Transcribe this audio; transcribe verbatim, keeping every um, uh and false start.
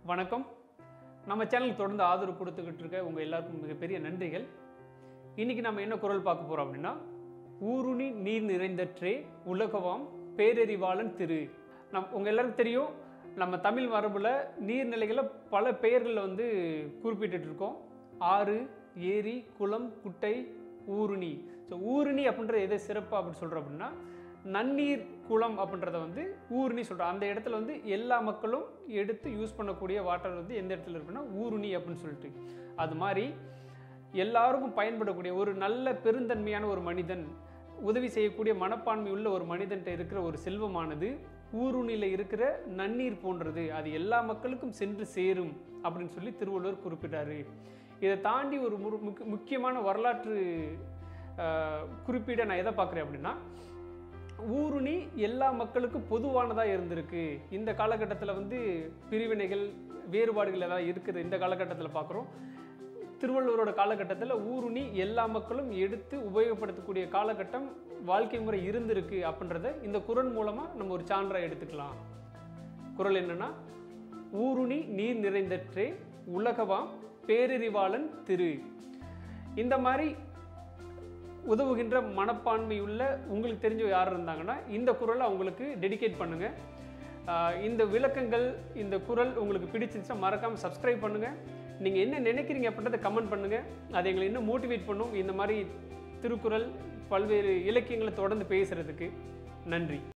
வணக்கம். நம்ம சேனலுக்கு தொடர்ந்து ஆதரவு கொடுத்துக்கிட்டு இருக்க உங்கள் எல்லாருக்கும் மிகப்பெரிய நன்றிகள். இன்றைக்கி நம்ம என்ன குறள் பார்க்க போகிறோம் அப்படின்னா, ஊருணி நீர் நிறைந்தற்றே உலகவாம் பேரறிவாளன் திரு. நம் உங்கள் எல்லாருக்கும் தெரியும், நம்ம தமிழ் மரபில் நீர்நிலைகளை பல பெயர்களில் வந்து குறிப்பிட்டு இருக்கோம். ஆறு, ஏரி, குளம், குட்டை, ஊருணி. ஸோ ஊருணி அப்படின்ற எதை சிறப்பு அப்படின்னு சொல்கிறோம் அப்படின்னா, நன்னீர் குளம் அப்படின்றத வந்து ஊருணி சொல்கிறோம். அந்த இடத்துல வந்து எல்லா மக்களும் எடுத்து யூஸ் பண்ணக்கூடிய வாட்டர் வந்து எந்த இடத்துல இருக்குன்னா ஊருணி அப்படின்னு சொல்லிட்டு, அது மாதிரி எல்லாருக்கும் பயன்படக்கூடிய ஒரு நல்ல பெருந்தன்மையான ஒரு மனிதன், உதவி செய்யக்கூடிய மனப்பான்மை உள்ள ஒரு மனிதன்கிட்ட இருக்கிற ஒரு செல்வமானது ஊருணியில் இருக்கிற நன்னீர் போன்றது, அது எல்லா மக்களுக்கும் சென்று சேரும் அப்படின்னு சொல்லி திருவள்ளுவர் குறிப்பிட்டாரு. இதை தாண்டி ஒரு முக்கியமான வரலாற்று குறிப்பீடை நான் எதை பார்க்குறேன் அப்படின்னா, ஊருணி எல்லா மக்களுக்கும் பொதுவானதாக இருந்திருக்கு. இந்த காலகட்டத்தில் வந்து பிரிவினைகள், வேறுபாடுகள் ஏதாவது இருக்குது இந்த காலகட்டத்தில் பார்க்குறோம். திருவள்ளுவரோட காலகட்டத்தில் ஊருணி எல்லா மக்களும் எடுத்து உபயோகப்படுத்தக்கூடிய காலகட்டம், வாழ்க்கை முறை இருந்திருக்கு அப்படின்றத இந்த குறள் மூலமாக நம்ம ஒரு சான்றாக எடுத்துக்கலாம். குறள் என்னன்னா, ஊருணி நீர் நிறைந்தற்றே உலகவாம் பேரறிவாளன் திரு. இந்த மாதிரி உதவுகின்ற மனப்பான்மை உள்ள உங்களுக்கு தெரிஞ்ச யார் இருந்தாங்கன்னா இந்த குறளை அவங்களுக்கு டெடிகேட் பண்ணுங்கள். இந்த விளக்கங்கள், இந்த குறள் உங்களுக்கு பிடிச்சிருந்துச்சுன்னா மறக்காமல் சப்ஸ்கிரைப் பண்ணுங்கள். நீங்கள் என்ன நினைக்கிறீங்க அப்படின்றத கமெண்ட் பண்ணுங்கள். அதை எங்களை இன்னும் மோட்டிவேட் பண்ணும் இந்த மாதிரி திருக்குறள் பல்வேறு இலக்கியங்களை தொடர்ந்து பேசுகிறதுக்கு. நன்றி.